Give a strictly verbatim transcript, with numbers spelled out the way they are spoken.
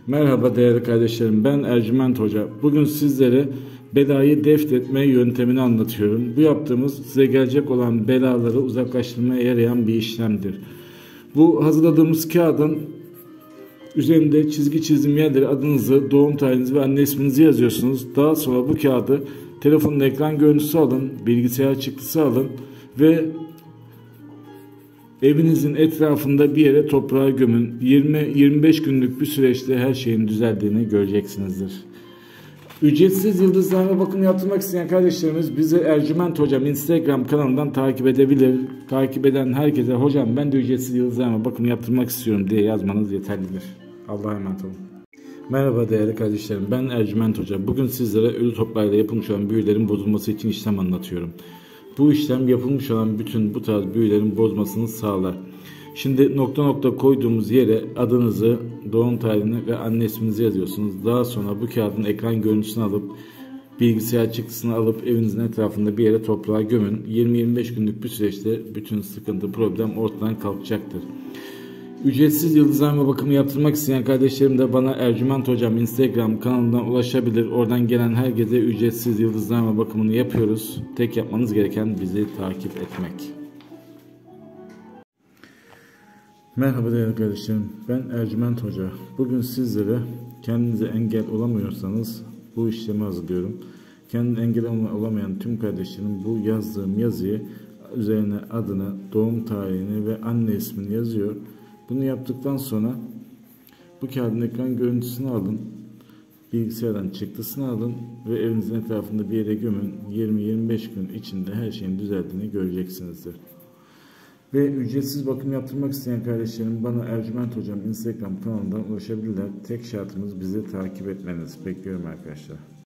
Merhaba değerli kardeşlerim, ben Ercüment Hoca. Bugün sizlere belayı defnetme yöntemini anlatıyorum. Bu yaptığımız size gelecek olan belaları uzaklaştırmaya yarayan bir işlemdir. Bu hazırladığımız kağıdın üzerinde çizgi çizim yerleri adınızı, doğum tarihinizi ve anne isminizi yazıyorsunuz. Daha sonra bu kağıdı telefonun ekran görüntüsü alın, bilgisayar çıktısı alın ve evinizin etrafında bir yere toprağa gömün. yirmi yirmi beş günlük bir süreçte her şeyin düzeldiğini göreceksinizdir. Ücretsiz yıldızlarına bakım yaptırmak isteyen kardeşlerimiz bizi Ercüment Hocam Instagram kanalından takip edebilir. Takip eden herkese hocam ben de ücretsiz yıldızlarına bakım yaptırmak istiyorum diye yazmanız yeterlidir. Allah'a emanet olun. Merhaba değerli kardeşlerim, ben Ercüment Hoca. Bugün sizlere ölü toprağıyla yapılmış olan büyülerin bozulması için işlem anlatıyorum. Bu işlem yapılmış olan bütün bu tarz büyülerin bozmasını sağlar. Şimdi nokta nokta koyduğumuz yere adınızı, doğum tarihini ve anne isminizi yazıyorsunuz. Daha sonra bu kağıdın ekran görüntüsünü alıp bilgisayar çıktısını alıp evinizin etrafında bir yere toprağa gömün. yirmi yirmi beş günlük bir süreçte bütün sıkıntı, problem ortadan kalkacaktır. Ücretsiz yıldızlarma bakımı yaptırmak isteyen kardeşlerim de bana Ercüment Hocam Instagram kanalından ulaşabilir. Oradan gelen herkese ücretsiz yıldızlarma bakımını yapıyoruz. Tek yapmanız gereken bizi takip etmek. Merhaba değerli kardeşlerim, ben Ercüment Hoca. Bugün sizlere kendinize engel olamıyorsanız bu işlemi hazırlıyorum. Kendine engel olamayan tüm kardeşlerim bu yazdığım yazıyı üzerine adını, doğum tarihini ve anne ismini yazıyor. Bunu yaptıktan sonra bu kağıdın ekran görüntüsünü alın, bilgisayardan çıktısını alın ve evinizin etrafında bir yere gömün. yirmi yirmi beş gün içinde her şeyin düzeldiğini göreceksinizdir. Ve ücretsiz bakım yaptırmak isteyen kardeşlerim bana Ercüment Hocam Instagram kanalından ulaşabilirler. Tek şartımız bizi takip etmeniz. Bekliyorum arkadaşlar.